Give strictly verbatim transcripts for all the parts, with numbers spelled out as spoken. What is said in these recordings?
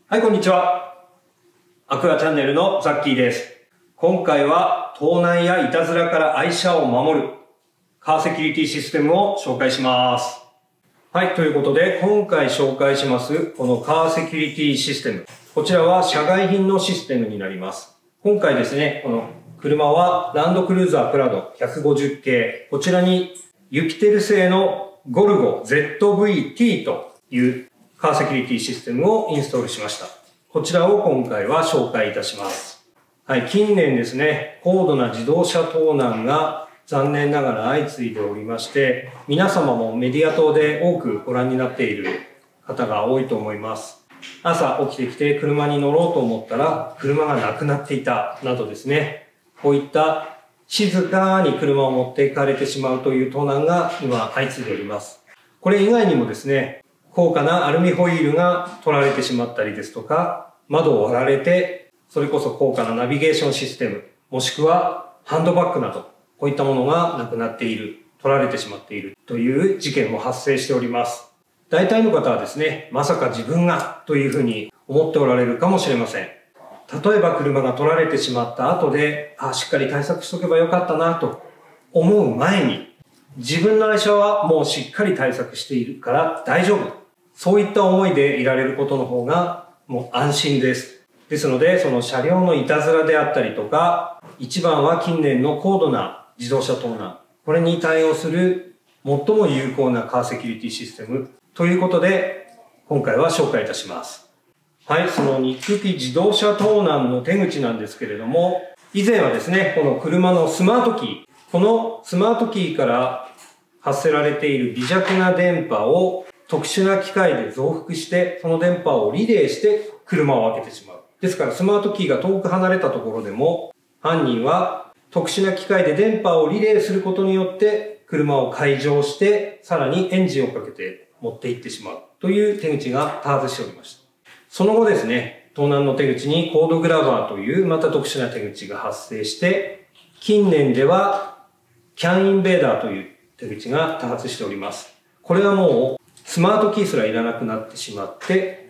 はい、こんにちは。アクアチャンネルのザッキーです。今回は盗難やいたずらから愛車を守るカーセキュリティシステムを紹介します。はい、ということで今回紹介しますこのカーセキュリティシステム。こちらは社外品のシステムになります。今回ですね、この車はランドクルーザープラドひゃくごじゅっけい。こちらにユピテル製のゴルゴ ゼットブイティー というカーセキュリティシステムをインストールしました。こちらを今回は紹介いたします。はい、近年ですね、高度な自動車盗難が残念ながら相次いでおりまして、皆様もメディア等で多くご覧になっている方が多いと思います。朝起きてきて車に乗ろうと思ったら車がなくなっていたなどですね、こういった静かに車を持っていかれてしまうという盗難が今相次いでおります。これ以外にもですね、高価なアルミホイールが取られてしまったりですとか、窓を割られて、それこそ高価なナビゲーションシステム、もしくはハンドバッグなど、こういったものがなくなっている、取られてしまっているという事件も発生しております。大体の方はですね、まさか自分がというふうに思っておられるかもしれません。例えば車が取られてしまった後で、あ、しっかり対策しとけばよかったなと思う前に、自分の愛車はもうしっかり対策しているから大丈夫。そういった思いでいられることの方がもう安心です。ですので、その車両のいたずらであったりとか、一番は近年の高度な自動車盗難。これに対応する最も有効なカーセキュリティシステムということで、今回は紹介いたします。はい、その憎き自動車盗難の手口なんですけれども、以前はですね、この車のスマートキー、このスマートキーから発せられている微弱な電波を特殊な機械で増幅して、その電波をリレーして車を開けてしまう。ですからスマートキーが遠く離れたところでも、犯人は特殊な機械で電波をリレーすることによって車を開錠して、さらにエンジンをかけて持って行ってしまうという手口が多発しておりました。その後ですね、盗難の手口にコードグラバーというまた特殊な手口が発生して、近年ではキャンインベーダーという手口が多発しております。これはもうスマートキーすらいらなくなってしまって、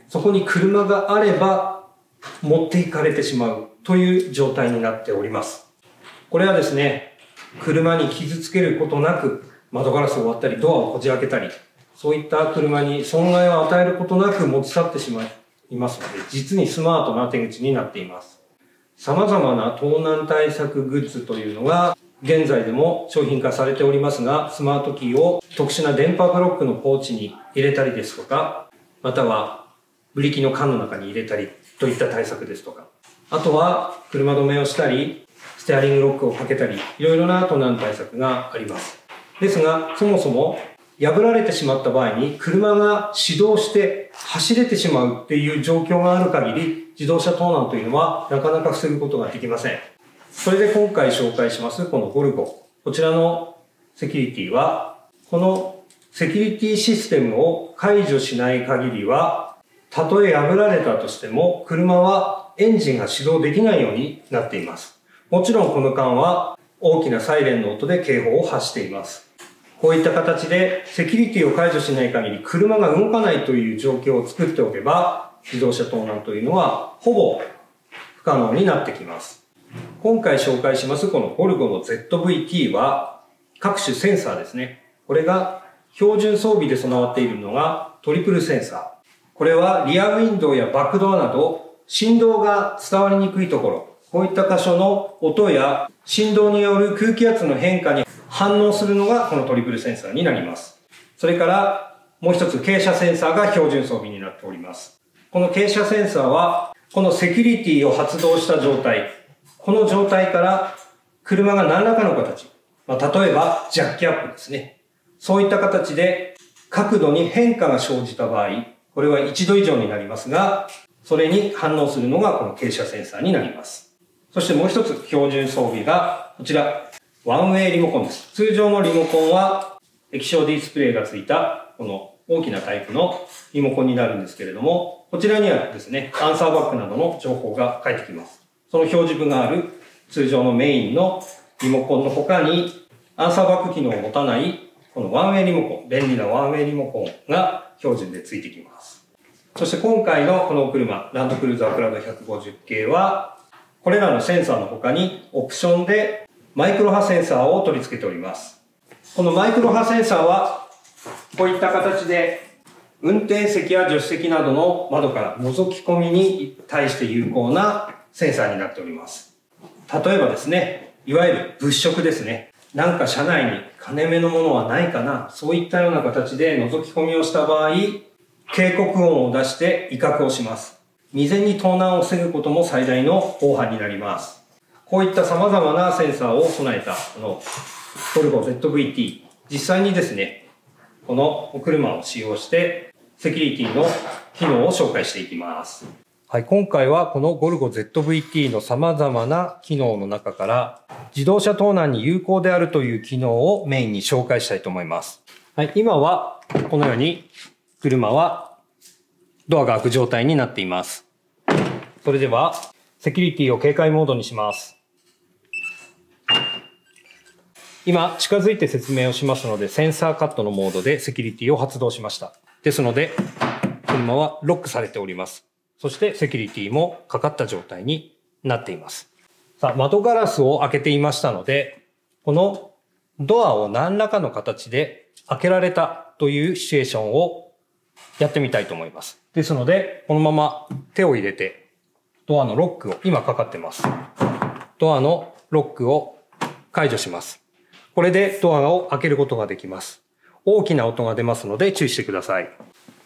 そこに車があれば持っていかれてしまうという状態になっております。これはですね、車に傷つけることなく窓ガラスを割ったりドアをこじ開けたり、そういった車に損害を与えることなく持ち去ってしまいますので、実にスマートな手口になっています。様々な盗難対策グッズというのが現在でも商品化されておりますが、スマートキーを特殊な電波ブロックのポーチに入れたりですとか、またはブリキの缶の中に入れたりといった対策ですとか、あとは車止めをしたり、ステアリングロックをかけたり、いろいろな盗難対策があります。ですが、そもそも破られてしまった場合に車が始動して走れてしまうっていう状況がある限り、自動車盗難というのはなかなか防ぐことができません。それで今回紹介しますこのゴルゴ。こちらのセキュリティは、このセキュリティシステムを解除しない限りは、たとえ破られたとしても、車はエンジンが始動できないようになっています。もちろんこの間は大きなサイレンの音で警報を発しています。こういった形でセキュリティを解除しない限り車が動かないという状況を作っておけば、自動車盗難というのはほぼ不可能になってきます。今回紹介しますこのゴルゴの ゼットブイティー は各種センサーですね。これが標準装備で備わっているのがトリプルセンサー。これはリアウィンドウやバックドアなど振動が伝わりにくいところ、こういった箇所の音や振動による空気圧の変化に反応するのがこのトリプルセンサーになります。それからもう一つ傾斜センサーが標準装備になっております。この傾斜センサーはこのセキュリティを発動した状態、この状態から車が何らかの形、まあ、例えばジャッキアップですね。そういった形で角度に変化が生じた場合、これはいちど以上になりますが、それに反応するのがこの傾斜センサーになります。そしてもう一つ標準装備がこちら、ワンウェイリモコンです。通常のリモコンは液晶ディスプレイがついたこの大きなタイプのリモコンになるんですけれども、こちらにはですね、アンサーバックなどの情報が返ってきます。その表示文がある通常のメインのリモコンの他に、アンサーバック機能を持たないこのワンウェイリモコン、便利なワンウェイリモコンが標準でついてきます。 そして今回のこのお車、ランドクルーザープラドひゃくごじゅっ系は、これらのセンサーの他にオプションでマイクロ波センサーを取り付けております。このマイクロ波センサーは、こういった形で運転席や助手席などの窓から覗き込みに対して有効なセンサーになっております。例えばですね、いわゆる物色ですね。なんか車内に金目のものはないかな、そういったような形で覗き込みをした場合、警告音を出して威嚇をします。未然に盗難を防ぐことも最大の防犯になります。こういった様々なセンサーを備えたこのボルボ ゼットブイティー、実際にですね、このお車を使用してセキュリティの機能を紹介していきます。はい、今回はこのゴルゴ ゼットブイティー の様々な機能の中から自動車盗難に有効であるという機能をメインに紹介したいと思います。はい、今はこのように車はドアが開く状態になっています。それではセキュリティを警戒モードにします。今近づいて説明をしますので、センサーカットのモードでセキュリティを発動しました。ですので車はロックされております。そしてセキュリティもかかった状態になっています。さあ、窓ガラスを開けていましたので、このドアを何らかの形で開けられたというシチュエーションをやってみたいと思います。ですので、このまま手を入れて、ドアのロックを、今かかってます。ドアのロックを解除します。これでドアを開けることができます。大きな音が出ますので注意してください。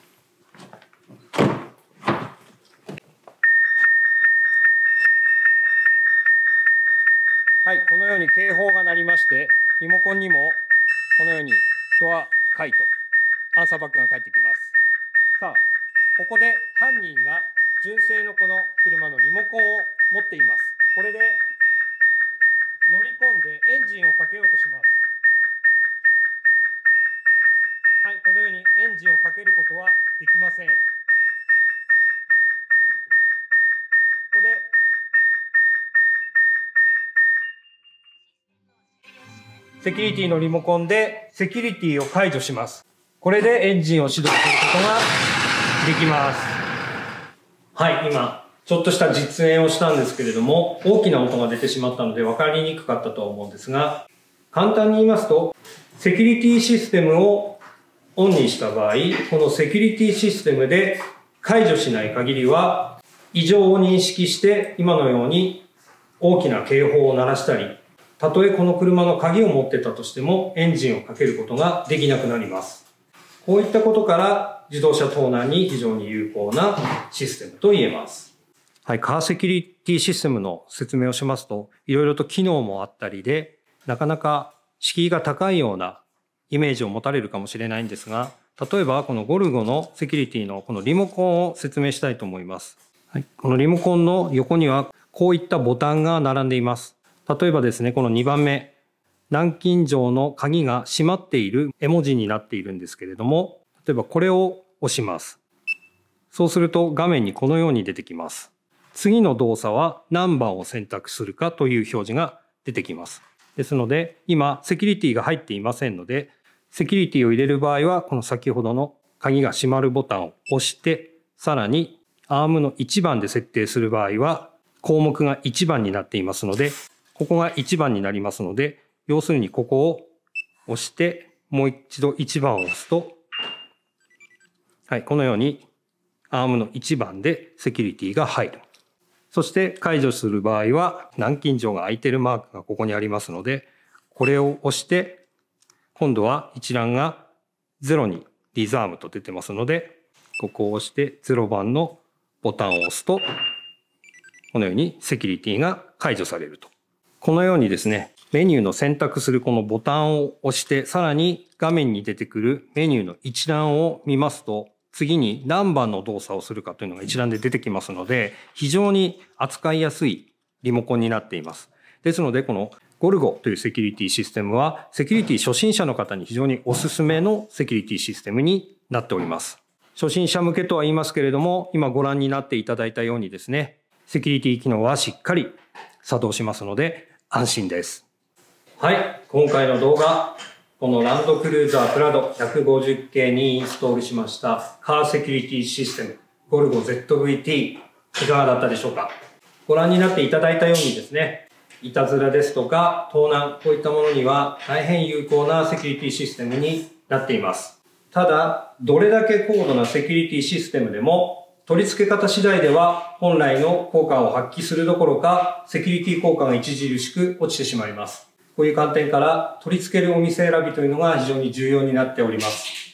はい、このように警報が鳴りまして、リモコンにもこのようにドア解とアンサーバックが返ってきます。さあ、ここで犯人が純正のこの車のリモコンを持っています。これで乗り込んでエンジンをかけようとします。はい、このようにエンジンをかけることはできません。ここでセキュリティのリモコンでセキュリティを解除します。これでエンジンを始動することができます。はい、今ちょっとした実演をしたんですけれども、大きな音が出てしまったので分かりにくかったと思うんですが、簡単に言いますと、セキュリティシステムをオンにした場合、このセキュリティシステムで解除しない限りは、異常を認識して今のように大きな警報を鳴らしたり、たとえこの車の鍵を持ってたとしてもエンジンをかけることができなくなります。こういったことから自動車盗難に非常に有効なシステムと言えます。はい、カーセキュリティシステムの説明をしますと、いろいろと機能もあったりで、なかなか敷居が高いようなイメージを持たれるかもしれないんですが、例えばこのゴルゴのセキュリティのこのリモコンを説明したいと思います。はい、このリモコンの横にはこういったボタンが並んでいます。例えばですね、このにばんめ、南京錠の鍵が閉まっている絵文字になっているんですけれども、例えばこれを押します。そうすると画面にこのように出てきます。次の動作は何番を選択するかという表示が出てきます。ですので、今セキュリティが入っていませんので、セキュリティを入れる場合は、この先ほどの鍵が閉まるボタンを押して、さらにアームのいちばんで設定する場合は、項目がいちばんになっていますので、ここがいちばんになりますので、要するにここを押して、もう一度いちばんを押すと、はい、このようにアームのいちばんでセキュリティが入る。そして解除する場合は、南京錠が開いているマークがここにありますので、これを押して、今度は一覧がゼロにディザームと出てますので、ここを押してゼロばんのボタンを押すと、このようにセキュリティが解除されると。このようにですね、メニューの選択するこのボタンを押して、さらに画面に出てくるメニューの一覧を見ますと、次に何番の動作をするかというのが一覧で出てきますので、非常に扱いやすいリモコンになっています。ですので、このゴルゴというセキュリティシステムは、セキュリティ初心者の方に非常におすすめのセキュリティシステムになっております。初心者向けとは言いますけれども、今ご覧になっていただいたようにですね、セキュリティ機能はしっかり作動しますので安心です。はい、今回の動画、このランドクルーザープラドひゃくごじゅっ系にインストールしましたカーセキュリティシステムゴルゴ ゼットブイティー いかがだったでしょうか。ご覧になっていただいたようにですね、いたずらですとか盗難、こういったものには大変有効なセキュリティシステムになっています。ただ、どれだけ高度なセキュリティシステムでも取り付け方次第では本来の効果を発揮するどころかセキュリティ効果が著しく落ちてしまいます。こういう観点から取り付けるお店選びというのが非常に重要になっております。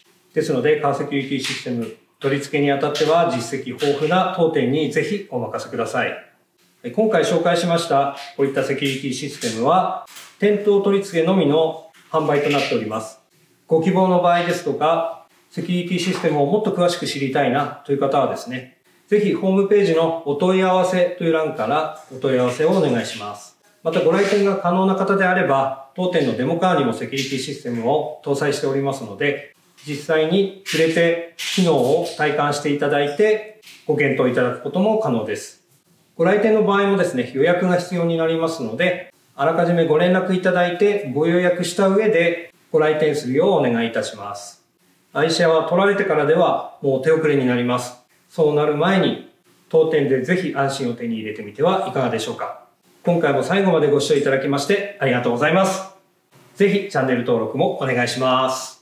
ですので、カーセキュリティシステム取り付けにあたっては実績豊富な当店にぜひお任せください。今回紹介しましたこういったセキュリティシステムは店頭取り付けのみの販売となっております。ご希望の場合ですとか、セキュリティシステムをもっと詳しく知りたいなという方はですね、ぜひホームページのお問い合わせという欄からお問い合わせをお願いします。またご来店が可能な方であれば、当店のデモカーにもセキュリティシステムを搭載しておりますので、実際に触れて機能を体感していただいてご検討いただくことも可能です。ご来店の場合もですね、予約が必要になりますので、あらかじめご連絡いただいてご予約した上でご来店するようお願いいたします。愛車は取られてからではもう手遅れになります。そうなる前に当店でぜひ安心を手に入れてみてはいかがでしょうか。今回も最後までご視聴いただきましてありがとうございます。ぜひチャンネル登録もお願いします。